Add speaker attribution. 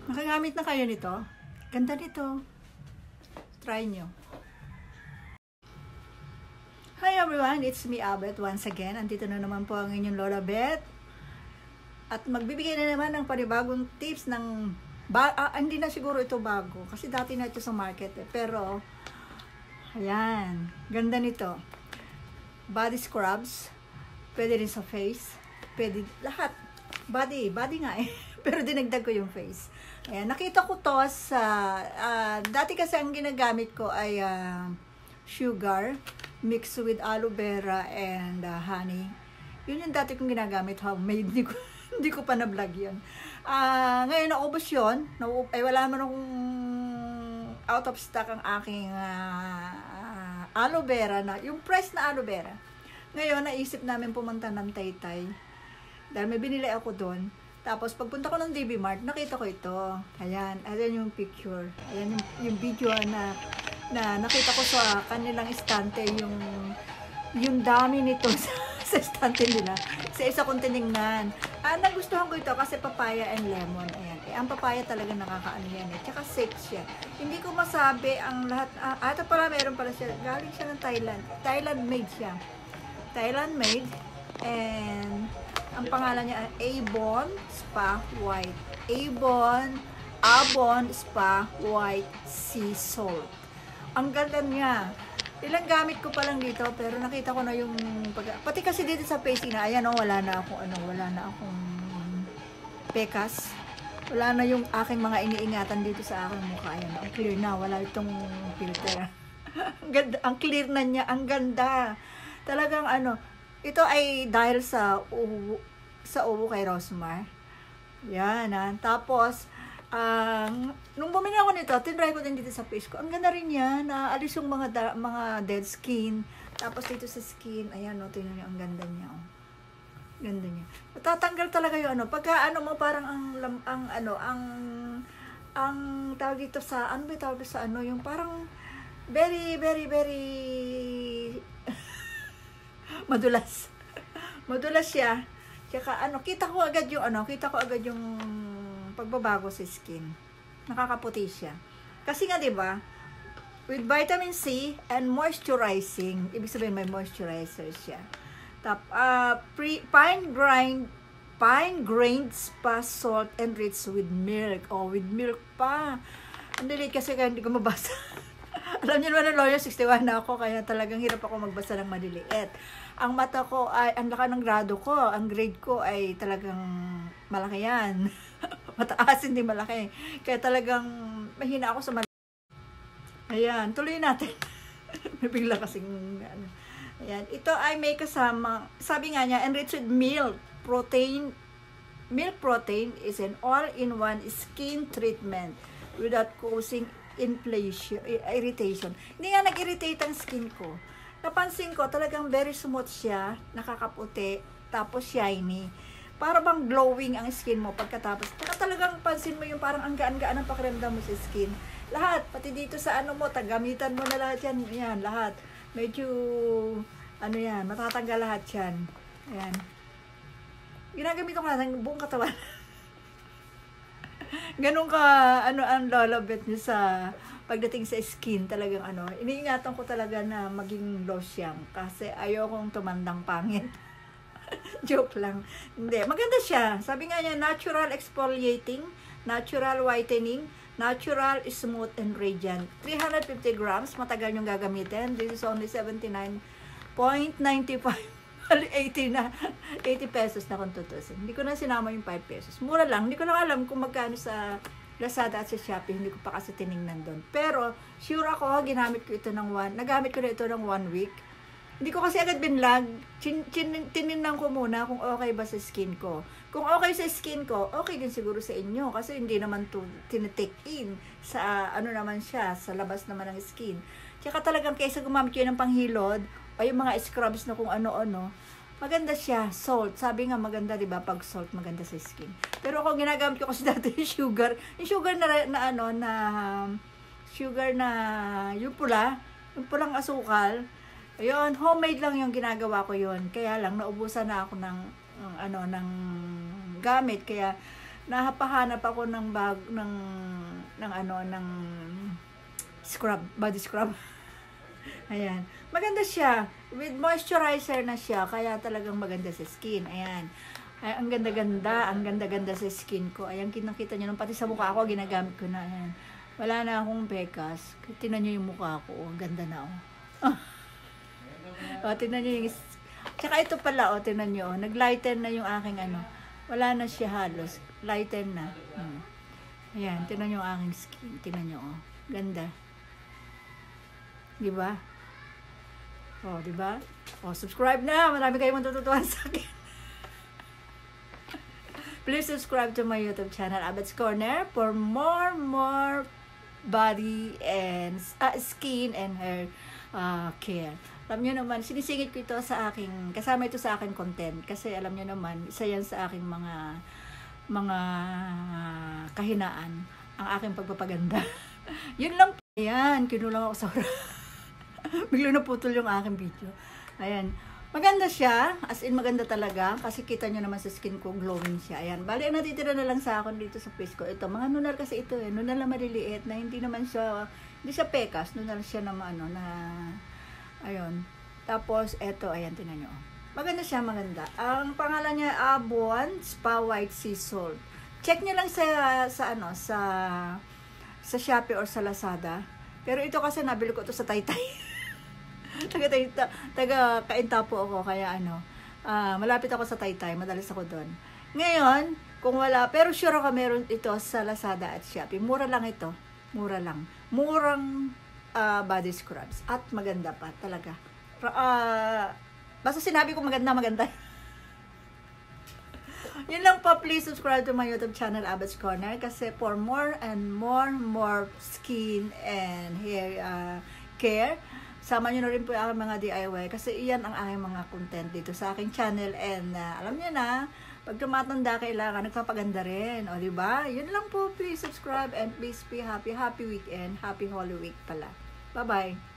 Speaker 1: Nakagamit na kayo nito? Ganda nito. Try nyo. Hi everyone, it's me Abet once again. Andito na naman po ang inyong Lola Bet. At magbibigay na naman ng panibagong tips ng hindi na siguro ito bago kasi dati na ito sa market pero ayan, ganda nito. Body scrubs, pwede rin sa face, pwede lahat. Body nga eh. Pero dinagdag ko yung face. Ayan, nakita ko to sa dati kasi ang ginagamit ko ay sugar mixed with aloe vera and honey. Yun yung dati kong ginagamit, homemade. Hindi ko pa na-vlog yun. Ngayon naubos yun. Wala naman akong out of stock ang aking aloe vera na, yung fresh na aloe vera. Ngayon naisip namin pumunta ng Taytay. Dahil may binili ako doon. Tapos, pagpunta ko ng DB Mart, nakita ko ito. Ayan, ayan yung picture. Ayan yung video na nakita ko sa kanilang estante, yung dami nito sa estante nila. Sa isa kong tinignan. Nagustuhan ko ito kasi papaya and lemon. Ayan. Ang papaya talaga nakakaano yan eh. Tsaka safe siya. Hindi ko masabi ang lahat. Ito pala, meron pala siya. Galing siya ng Thailand. Thailand made siya. Thailand made. And ang pangalan niya ay Avon Spa White. Avon Spa White Sea Salt. Ang ganda niya. Ilang gamit ko pa lang dito pero nakita ko na yung pati kasi dito sa face na ayan wala na akong pekas. Wala na yung aking mga iniingatan dito sa aking mukha. Ayan, ang clear na, wala itong filter. Ang clear na niya, ang ganda. Talagang ito ay dahil sa ubo kay Rosmar. Yan, Tapos, nung bumili ako nito, tinry ko din dito sa face ko. Ang ganda rin yan. Naalis yung mga dead skin. Tapos dito sa skin, ayan, tingnan niyo, ang ganda niya. Ganda niya. Matatanggal talaga yung pagka mo parang ang tawag dito sa, yung parang very, very, very madulas. Madulas siya. Tsaka kita ko agad yung pagbabago sa skin. Nakakaputi siya. Kasi nga 'di ba? With vitamin C and moisturizing, ibig sabihin may moisturizer siya. Fine grained spa salt enriched with milk. With milk pa. Ang delete kasi kaya hindi ko mabasa. Alam niyo naman, lawyer, 61 na ako, kaya talagang hirap ako magbasa ng maliliit. Ang mata ko ay, ang laki ng grado ko, ang grade ko ay talagang malaki yan. Mataas, hindi malaki. Kaya talagang mahina ako sa malaki. Ayan, tuloy natin. May bigla kasing, ayan. Ito ay may kasama, sabi nga niya, enriched with milk protein. Milk protein is an all-in-one skin treatment without causing irritation. Hindi nga nag-irritate ang skin ko. Napansin ko, talagang very smooth siya, nakakaputi, tapos shiny. Para bang glowing ang skin mo pagkatapos. Talagang pansin mo yung parang ang gaan-gaan ang pakiramdam mo sa skin. Lahat, pati dito sa mo, gamitan mo na lahat yan. Yan, lahat. Medyo, yan, matatanggal lahat yan. Ayan. Ginagamit ko nga ng buong katawan. Ganun ka, ang lolobet niyo sa pagdating sa skin, talagang iniingatan ko talaga na maging losyang kasi ayokong tumandang pangit. Joke lang. Hindi, maganda siya. Sabi nga niya, natural exfoliating, natural whitening, natural smooth and radiant. 350 grams, matagal yung gagamitin. This is only 79.95. 80 pesos na kung tutusin. Hindi ko na sinama yung 5 pesos. Mura lang. Hindi ko na alam kung magkano sa Lazada at sa Shopee. Hindi ko pa kasi tinignan doon. Pero, sure ako, nagamit ko na ito ng 1 week. Hindi ko kasi agad binlog. Tinignan ko muna kung okay ba sa skin ko. Kung okay sa skin ko, okay din siguro sa inyo. Kasi hindi naman to tinitake in sa naman siya, sa labas naman ng skin. Tsaka talagang kaysa gumamit kayo ng panghilod, o yung mga scrubs na kung ano-ano, maganda siya. Salt. Sabi nga maganda, diba? Pag salt, maganda sa skin. Pero ako ginagamit ko kasi dati yung sugar. Yung sugar yung pulang asukal. Ayun, homemade lang yung ginagawa ko yun. Kaya lang, naubusan na ako ng gamit. Kaya, nahapahanap ako ng bag ng scrub, body scrub. Ayan. Maganda siya. With moisturizer na siya, kaya talagang maganda sa skin. Ayan. Ay, ang ganda-ganda. Ang ganda-ganda sa skin ko. Ayan, kinakita nyo. Pati sa mukha ko, ginagamit ko na. Ayan. Wala na akong pekas. Tingnan nyo yung mukha ko. Ang ganda na, oh. Tingnan nyo yung... Tsaka ito pala, tingnan nyo. Nag-lighten na yung aking Wala na siya halos. Lighten na. Ayan, tingnan nyo yung aking skin. Tingnan nyo, oh. Ganda. Diba? Oh, diba? Oh, subscribe na. Marami kayong matututuhan sa akin. Please subscribe to my YouTube channel, Abet's Corner, for more body and skin and hair care. Alam nyo naman, sinisingit ko ito sa aking, kasama ito sa aking content. Kasi alam nyo naman, isa yan sa aking mga kahinaan, ang aking pagpapaganda. Yun lang. Ayan, kinulang ako sa oras. Bigla naputol yung aking video. Ayan. Maganda siya. As in, maganda talaga. Kasi kita nyo naman sa skin ko, glowing siya. Ayan. Bali, ang natitira na lang sa akin dito sa face ko. Ito, mga nunar kasi ito eh. Nunar na maliliit na hindi naman siya, hindi siya pekas. Nunar siya na ayun. Tapos, ito, ayan, tinan nyo. Maganda siya, maganda. Ang pangalan niya, Abon Spa White Sea Salt. Check nyo lang sa Shopee or sa Lazada. Pero ito kasi nabili ko ito sa Taytay. taga Kaintapo ako, kaya malapit ako sa Taytay, madalas ako doon. Ngayon, kung wala, pero sure ako meron ito sa Lazada at Shopee. Mura lang ito. Mura lang. Murang body scrubs. At maganda pa, talaga. Basta sinabi ko maganda. Yun lang po, please subscribe to my YouTube channel, Abet's Corner, kasi for more and more skin and hair care. Sama nyo na rin po yung aking mga DIY kasi iyan ang aking mga content dito sa aking channel. And alam nyo na, pag tumatanda kailangan nagpapaganda rin. O diba? Yun lang po, please subscribe and please be happy. Happy weekend. Happy Holy Week pala. Bye-bye.